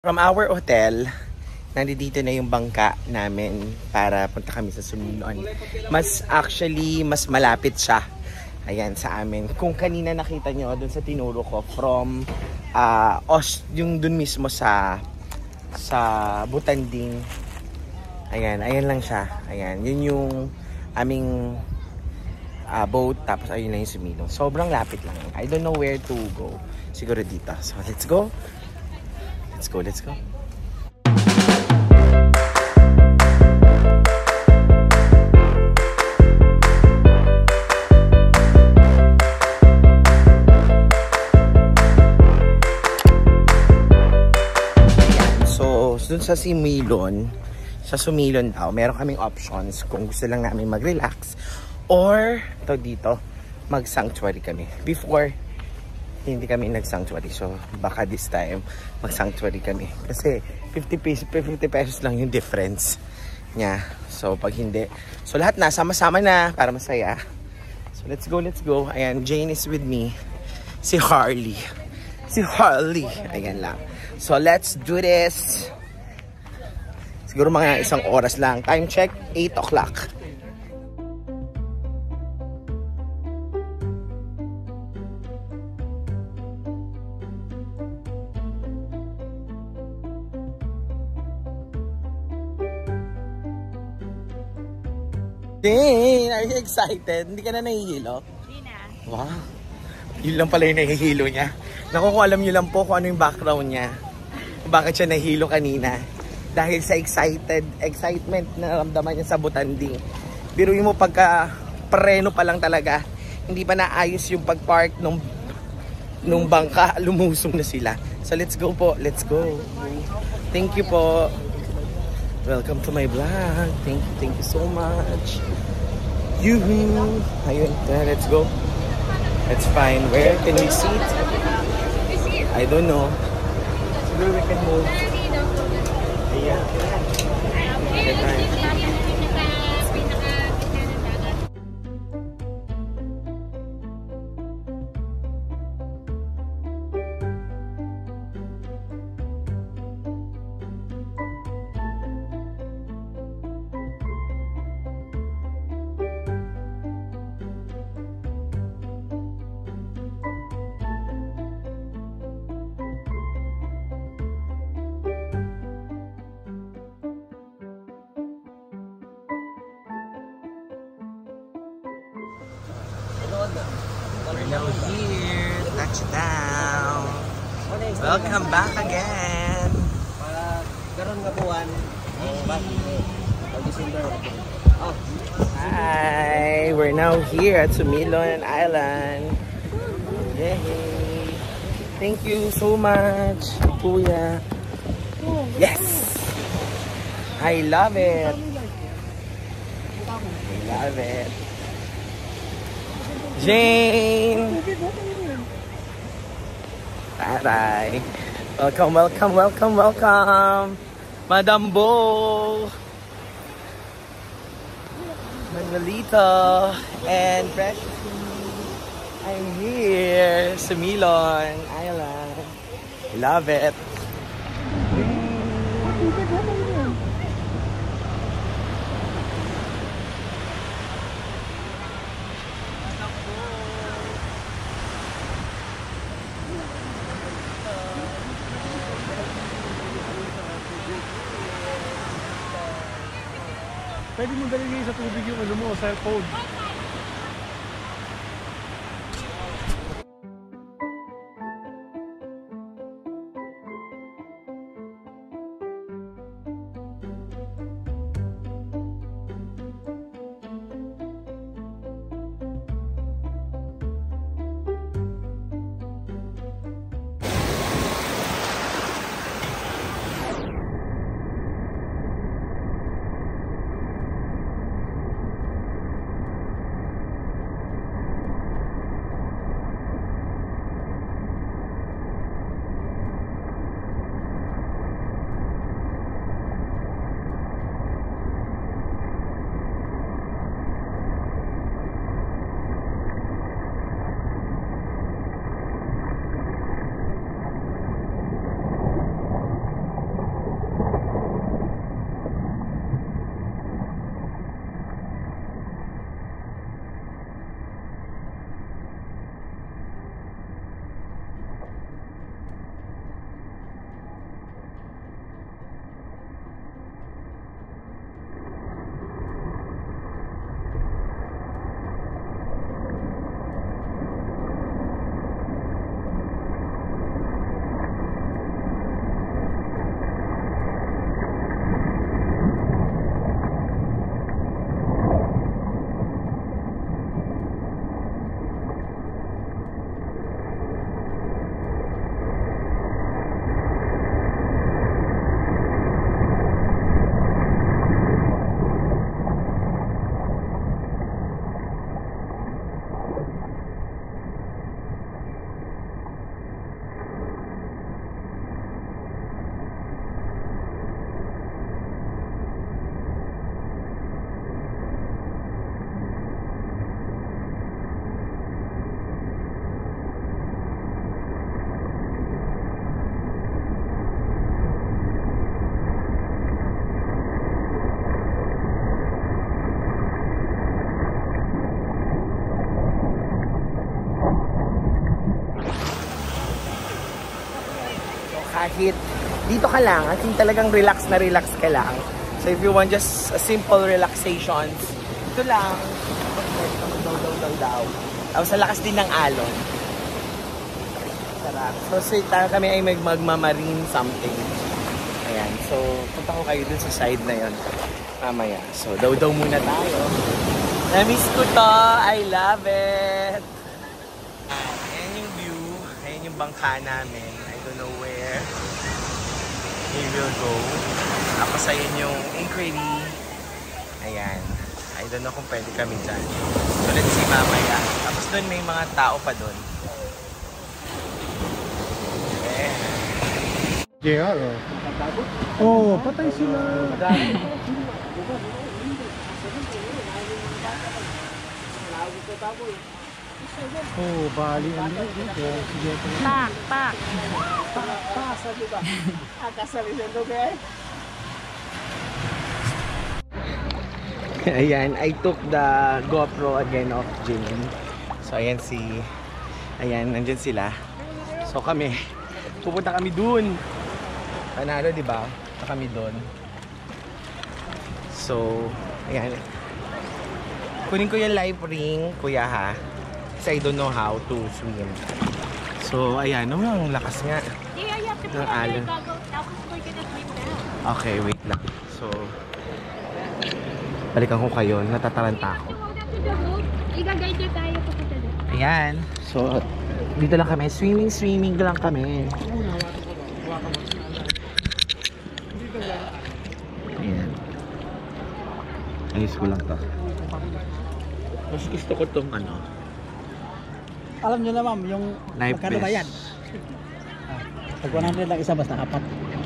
From our hotel, nandito na yung bangka namin para punta kami sa Sumilon. Mas malapit siya. Ayan, sa amin. Kung kanina nakita nyo dun sa tinuro ko from yung dun mismo sa Butanding. Ayan lang siya. Ayan, yun yung aming boat. Tapos ayun lang yung Sumilon. Sobrang lapit lang. I don't know where to go. Siguro dito. So let's go. Let's go. So, dun sa Sumilon daw, meron kaming options kung gusto lang namin mag-relax or dito, mag-sanctuary kami. Before, hindi kami nag-sanctuary. So, baka this time, mag-sanctuary kami. Kasi, 50 pesos lang yung difference niya. So, pag hindi. So, lahat na, sama-sama na para masaya. So, let's go. Ayan, Jane is with me. Si Harley. Ayan lang. So, let's do this. Siguro mga isang oras lang. Time check, 8 o'clock. Dang, are you excited? Hindi ka na nahihilo? Hindi na. Wow. Yun lang pala yung nahihilo niya. Naku, kung alam niyo lang po kung ano yung background niya. Bakit siya nahihilo kanina. Dahil sa excitement na naramdaman niya sa Butanding. Biruin mo pagka preno pa lang talaga. Hindi pa naayos yung pagpark nung bangka. Lumusong na sila. So let's go po. Let's go. Thank you po. Welcome to my vlog. Thank you so much. Yoo-hoo. Ayun, let's go. Let's find where can we sit? I don't know. Siguro we can move. Ayan. We're now here, touchdown. Welcome back again. Karon nga buwan. December. Hi, we're now here at Sumilon Island. Yay! Thank you so much, Kuya. Yes, I love it. Jane! Bye-bye. Welcome. Madam Bo! Manuelito and Precious. I'm here, Sumilon Island. Love it. Pwede mo dalhin sa tubig yung cellphone. it. Dito ka lang, I think talagang relax na relax ka lang. So if you want just a simple relaxations, ito lang. Daw. Tapos sa lakas din ng alon. Sarap. So kami ay magmamarine something. Ayan. So punta ko kayo dun sa side na yon mamaya. So daw muna tayo. Na-miss ko to. I love it. Ayan yung view. Ayan yung bangka namin. I don't know where we will go. Tapos ayun yung inquiry. Ayan. I don't know kung pwede kami dyan. So let's see mamaya. Tapos doon may mga tao pa doon. JR, oh. Oh, patay sila. Oh, bali ang dito. Pak. sabi ba? Akasabi siya ito, guys. Ayan, I took the GoPro again of Jane. So ayan nandyan sila. So pupunta kami dun. Panalo, di ba? Punta kami dun. So, ayan. Kunin ko yung live ring, kuya ha. Kasi I don't know how to swim. So, ayan. Ang lakas nga. Ng alon. Okay, wait lang. So, balikan ko kayo. Natataranta ako. I-guide niyo tayo papunta doon. Ayan. So, dito lang kami. Swimming lang kami. Ayan. Ayos ko lang to. Mas gusto ko tong ano. Alam nyo na ma'am, yung Life magkano ba yan? Pag 100 lang isa, basta apat.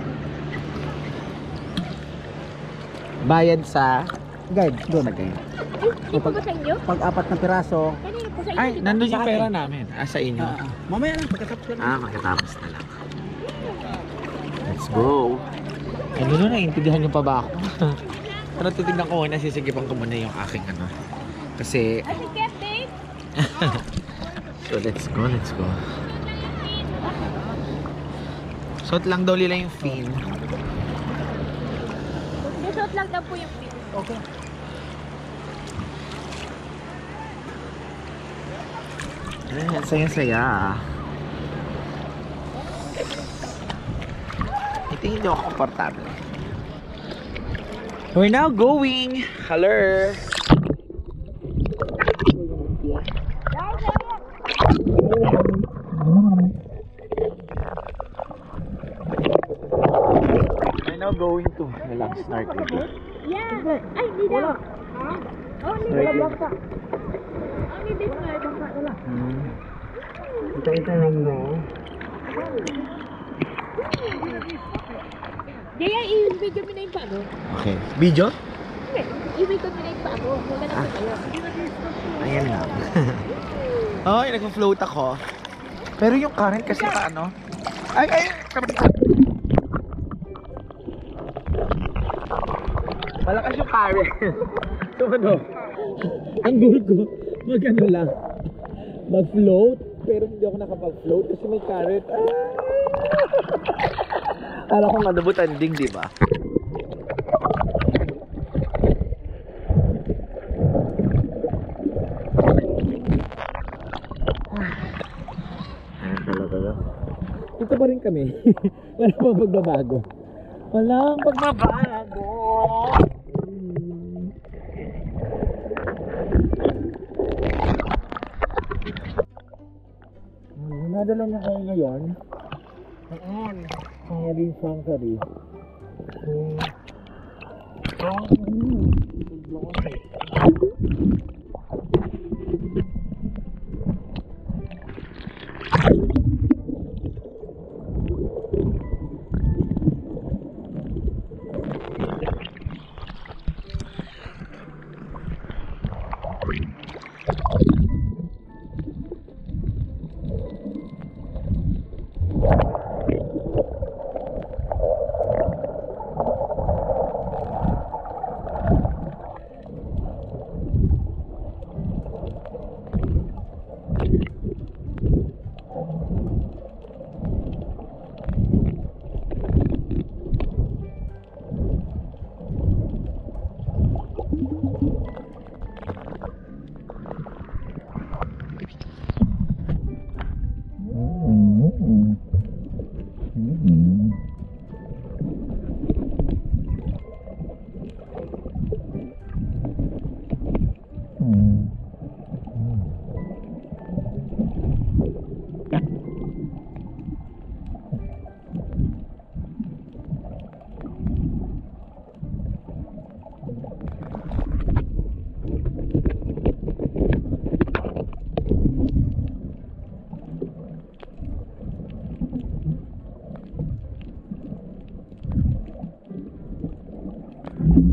Bayad sa Guide, doon. sa guide. Hindi po ba sa inyo? Pag apat na piraso, Kanina po sa inyo. Ay, di ba? nandun yung Sa akin. pera namin. Sa inyo. mamaya lang, pagkatapos ko lang. Magkatapos na lang. Let's go. Ano na, naiintindihan niyo pa ba ako? Pero titignan ko, nasisigipan ko muna yung aking ano. Kasi, Ay, si Captain! so let's go. Suot lang daw nila yung fin. Desot lang daw po yung pin. Okay. Ang saya-saya. Hindi ako komportable. We're now going. Hello. We're now going to relax snorkeling. Yeah! Ay, hindi daw! Oh, hindi daw. Snorkeling. Ang hindi ko na bangka wala. Ito lang daw. Kaya i-video mo na yung paano. Okay. Video? Hindi, i-video mo na yung paano. Wala na po kayo. Ayan nga. Oh, nag-float ako. Pero yung current kasi paano? Ay, malakas yung current. So ano? Ang goal ko, mag-ano lang. Mag-float. Pero hindi ako nakapag-float kasi may current. Kala ko madabot anding, di ba? Ayan talaga. Dito pa rin kami. Wala pang pagbabago. Walang pagbabago. Nadala niya kayo ngayon. Noon. Marine Sanctuary.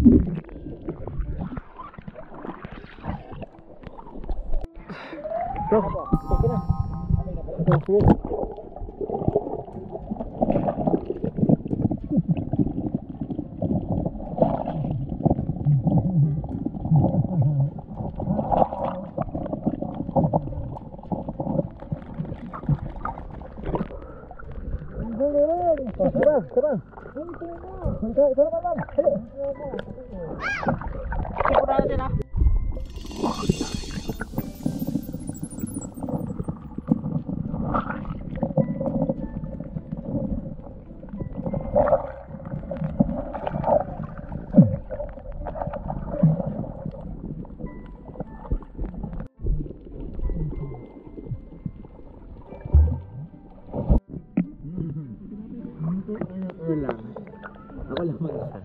Ako lang mag-isa.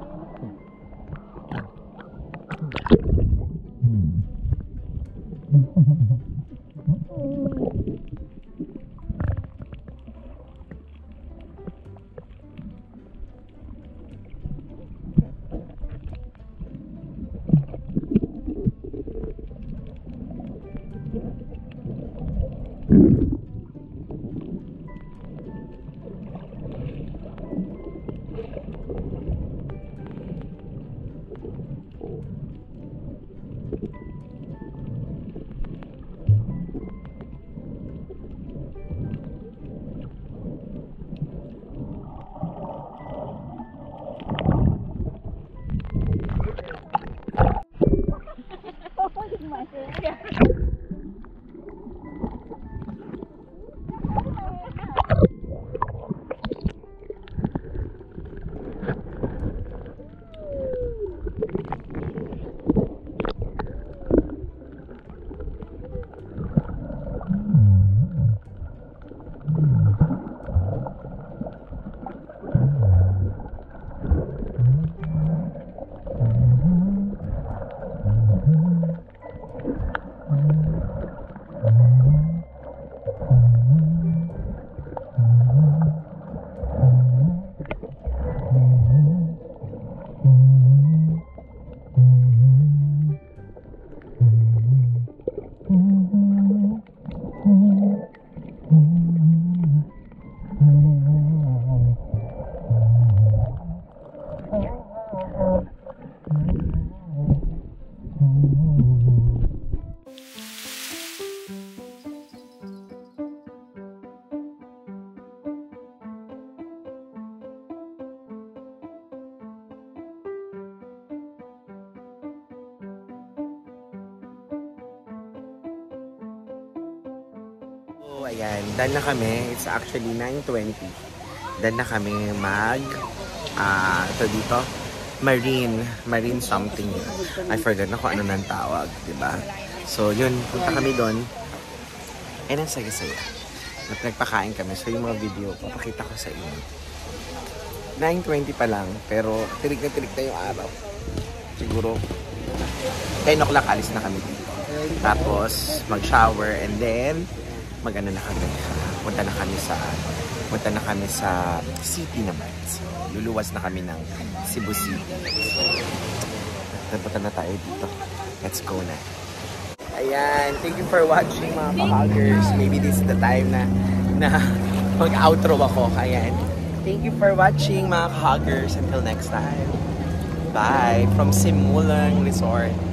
So, ayan, done na kami. It's actually 9:20. Done na kami ito dito, marine something. I forgot na kung ano nang tawag, diba? So, yun, punta kami doon. And ang saya-saya. Nagpakain kami. So, yung mga video, papakita ko sa inyo. 9:20 pa lang, pero tirik na yung araw. Siguro, 10 o'clock alis na kami dito. Tapos, mag-shower, and then, mag-ano na kami, punta na kami sa city naman. So, luluwas na kami ng Cebu City. So, punta na tayo dito. Let's go na. Ayan, thank you for watching mga ka-huggers. Maybe this is the time na mag-outro ako. Ayan, thank you for watching mga ka-huggers. Until next time. Bye from Simulang Resort.